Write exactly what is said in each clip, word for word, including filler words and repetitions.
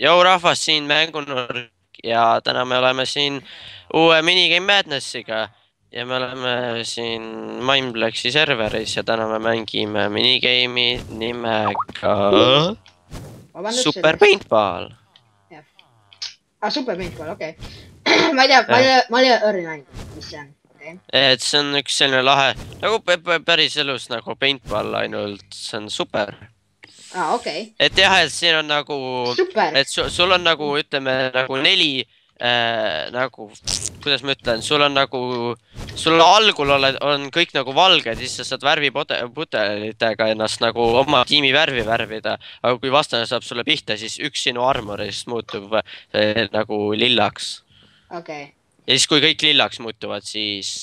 Jou rahvas siin mängunurk ja täna me oleme siin uue Minigame Madnessiga ja me oleme siin Mindplexi serveris ja täna me mängime minigame'i nimega Super Paintball. Ah, Super Paintball, okei. Ma ei tea, ma ei tea, ma ei tea õrni näinud, mis see on, okei. Et see on üks selline lahe, nagu päris elus nagu paintball, ainult see on super. Ah, okei. Et jah, et siin on nagu, et sul on nagu, ütleme, nagu neli, nagu, kuidas ma ütlen, sul on nagu, sul algul on kõik nagu valged, siis sa saad värvipudelitega ennast nagu oma tiimi värvi värvida. Aga kui vastane saab sulle pihta, siis üks sinu armorist muutub nagu lillaks. Okei. Ja siis kui kõik lillaks muutuvad, siis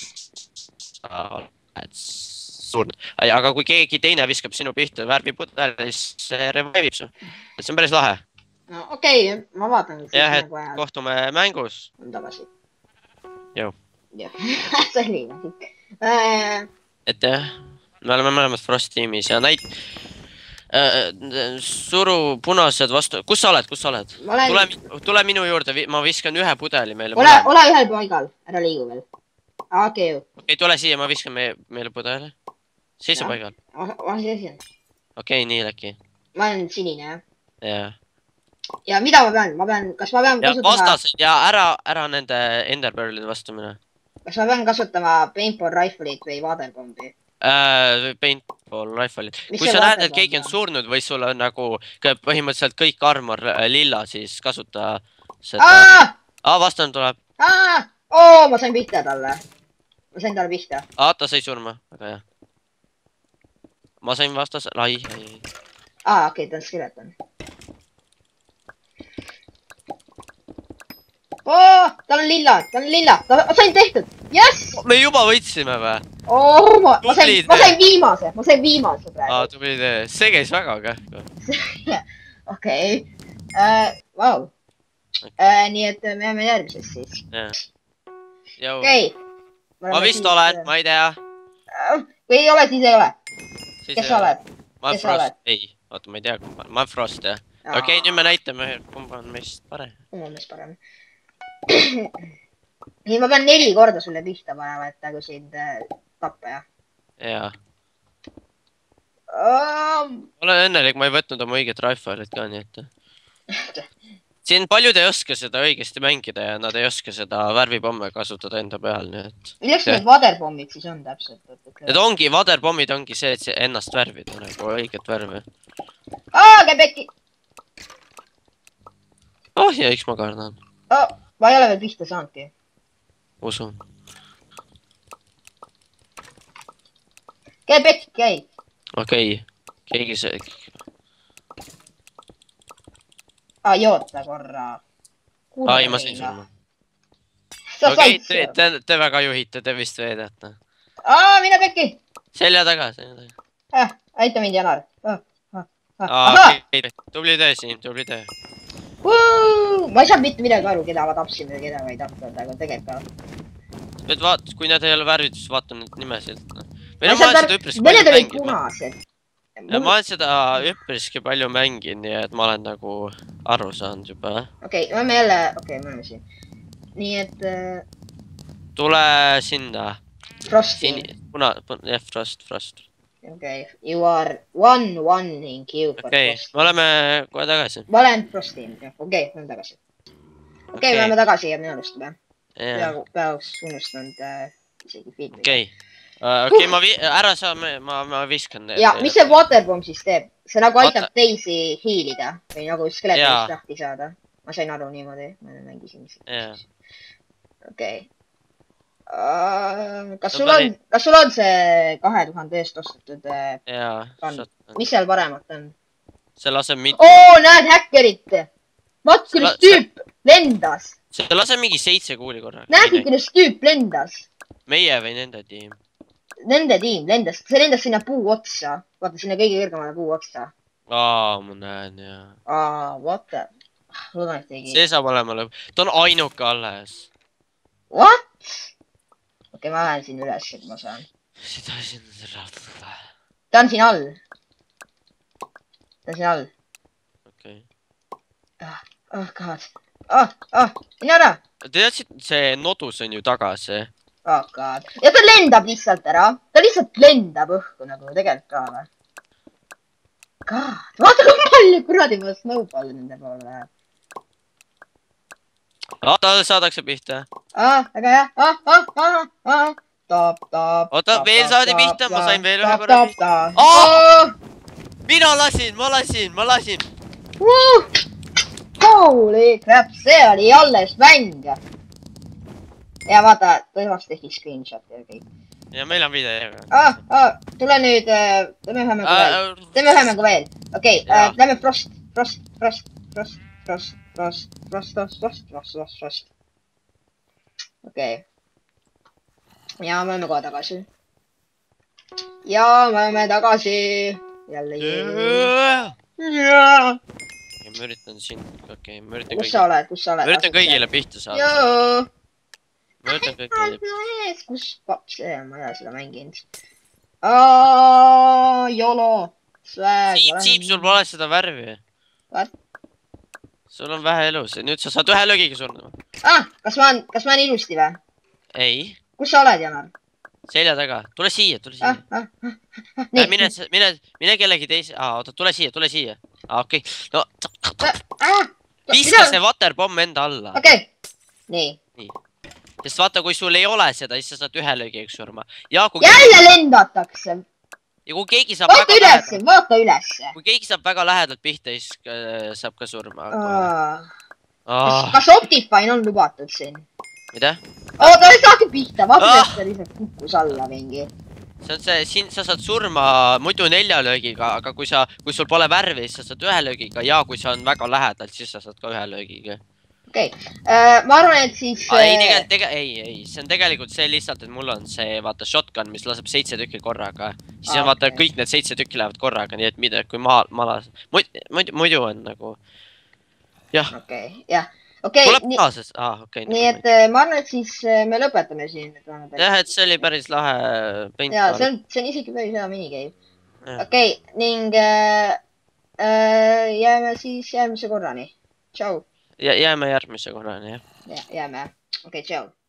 aga kui keegi teine viskab sinu pihta värvipudeli, siis see revive'ib su. Et see on päris lahe. No okei, ma vaatan. Jah, et kohtume mängus. On tagasi. Jau. Jah, see oli nii. Et jah, me oleme mõlemad Frost tiimis ja näit... Suru punased vastu... Kus sa oled, kus sa oled? Tule minu juurde, ma viskan ühe pudeli meile. Ole ühel paigal, ära liigu veel. Okei ju. Okei, tule siia, ma viskan meile pudeli. Seisa paigal. Ma seisin. Okei, nii läki. Ma olen sinine, jah? Jah. Ja mida ma pean? Ma pean, kas ma pean kasutama... Vastased ja ära nende Enderpearlide vastu mine. Kas ma pean kasutama Paintball Rifle'it või Waterbombi? Paintball Rifle'it. Kui sa näed, et keegi on surnud või sul on nagu põhimõtteliselt kõik armor lilla, siis kasuta seda... Aa, vastan tuleb. Aa, oo, ma sain pihta talle. Ma sain talle pihta. Aa, ta sai surma. Väga hea. Ma sain vastas... Ai, ai, ai. Aa, okei, ta on skeleton. Oo, tal on lilla, tal on lilla. Ta sain tehtud. Jess! Me juba võitsime või? Oo, ma sain viimase. Ma sain viimase praegu. Aa, tubli tee. See käis väga kähku. Okei. Vau. Nii et me jääme järgmises siis. Okei. Ma vist olen, ma ei tea. Kui ei ole, siis ei ole. Kes sa oled? Ma olen Frost. Ei, oota, ma ei tea. Ma olen Frost, jah. Okei, nüüd me näitame, kumba on meist parem. Kumba on meist parem. Nii, ma pean neli korda sulle pihta panema, et nagu sind tappa, jah? Jaa. Olen õnnelik, ma ei võtnud oma õiget rifle'it ka, nii et... Siin paljud ei oska seda õigesti mängida ja nad ei oska seda värvipomme kasutada enda peal, nii et... Milleks need waterbombid siis on täpselt? Need ongi, waterbombid ongi see, et ennast värvida, nagu õiget värvi. Aa, käbeki! Oh, ja üks ma kardan. Ma ei ole veel pihta saanudki. Usun. Käi pekk, käi. Okei. Keegi see... Aa, joota korra. Ai, ma sain surma. Okei, te väga juhite, te vist veedate. Aa, mine pekki. Selja taga, selja taga. Ah, aita mind, Janar. Aa, tubli töö siin, tubli töö. Ma ei saa mitte midagi aru, keda ma tapsin või keda ma ei tapnud, aga tegelikult ka. Vaat, kui need ei ole värvid, siis vaata need nimesid. Mõned olid punased. Ma olen seda üpriski palju mängin, nii et ma olen nagu aru saanud juba. Okei, me oleme jälle, okei, me oleme siin. Nii et... Tule sinna. Frosti. Puna, jah, Frost, Frost. Okei, you are one one in queue for Frosti. Okei, me oleme kohe tagasi. Ma olen Frosti, okei, me oleme tagasi. Okei, me oleme tagasi ja me alustame. Peaks unustanud isegi filmi. Okei, okei, ma ära saa, ma viskan. Ja, mis see waterbomb siis teeb? See nagu aitab teisi hiilida või nagu skeletonist lahti saada. Ma sain aru niimoodi, ma mängisin. Okei. Kas sul on see kahe tuhande eest ostetud kann? Mis seal paremat on? See laseb mitte... Oo, näed häkkerit! Vaat, kuidas tüüp lendas! See laseb mingi seitse kuuli korra. Näed, kuidas tüüp lendas? Meie või nende tiim? Nende tiim lendas. See lendas sinna puu otsa. Vaata, sinna kõige kõrgemale puu otsa. Aa, ma näen, jah. Aa, vaata. Loodan, et tegi. See saab olema lõpp. Ta on ainuke alles. What? Okei, ma lähen siin üles, et ma saan. Seda siin rahvada. Ta on siin all. Ta on siin all. Okei. Oh god. Oh, oh, mine ära. Te teadsid, see nodus on ju tagasi. Oh god. Ja ta lendab lihtsalt ära. Ta lihtsalt lendab õhku nagu tegelikult ka või. God. Vaata kui palju kuradi ma snowball nende poole läheb. Ah, ta saadakse pihta. Ah, väga hea. Ah, ah, ah, ah. Taap, taap. Oota, veel saadi pihta. Ma sain veel ühe korra pihta. Ah! Mina lasin, ma lasin, ma lasin. Holy crap, see oli alles mäng. Ja vaata, põhvast tehti screenshot ja kõik. Ja meil on video. Ah, ah, tule nüüd, teeme ühe mängu veel. Teeme ühe mängu veel. Okei, lähme Frost, Frost, Frost, Frost, Frost, Frost, Frost, Frost, Frost, Frost, Frost, Frost. Okei. Ja me oleme kohe tagasi. Ja me oleme tagasi. Jällegi. Jaa. Ma üritan siin, okei, ma üritan kõigile. Kus sa oled, kus sa oled? Ma üritan kõigile pihta saada. Joo. Ma üritan kõigile pihta. Kus paps see on, ma ei ole seda mänginud. Aaaa, jolo. Siip, siip, sul pole seda värvi. What? Sul on vähe elus, nüüd sa saad ühe löögiga surnud. Ah, kas ma on, kas ma on ilusti või? Ei. Kus sa oled, Janar? Selja taga. Tule siia, tule siia. Mine, mine, mine kellegi teise. Aa, oota, tule siia, tule siia. Aa, okei. No, viska see waterpomm enda alla. Okei. Nii. Nii. Sest vaata, kui sul ei ole seda, siis sa saad ühe löögiga surma. Jälle lendatakse. Ja kui keegi saab vaata väga üles, lähedalt. Vaata üles. Kui keegi saab väga lähedalt pihta, siis saab ka surma. Kas Optifine on lubatud siin? Mida? Oo, ta ei saagi pihta, vaata, et ta lihtsalt kukkus alla mingi. See on see, siin sa saad surma muidu nelja löögiga, aga kui sa, kui sul pole värvi, siis sa saad ühe löögiga ja kui sa on väga lähedalt, siis sa saad ka ühe löögiga. Okei, ma arvan, et siis... Ei, tegelikult, ei, ei, see on tegelikult see lihtsalt, et mul on see, vaata, shotgun, mis laseb seitse tükki korraga. Siis on vaata, kõik need seitse tükki lähevad korraga, nii et mida, kui ma lasen. Muidu on nagu... Jah. Okei, jah. Okei, nii et ma arvan, et siis me lõpetame siin. Jah, et see oli päris lahe paintball. Jaa, see on isegi päris hea minigame. Okei, ning jääme siis järgmise korrani. Tšau. Jääme järgmise korrani, jah. Jääme. Okei, tšau.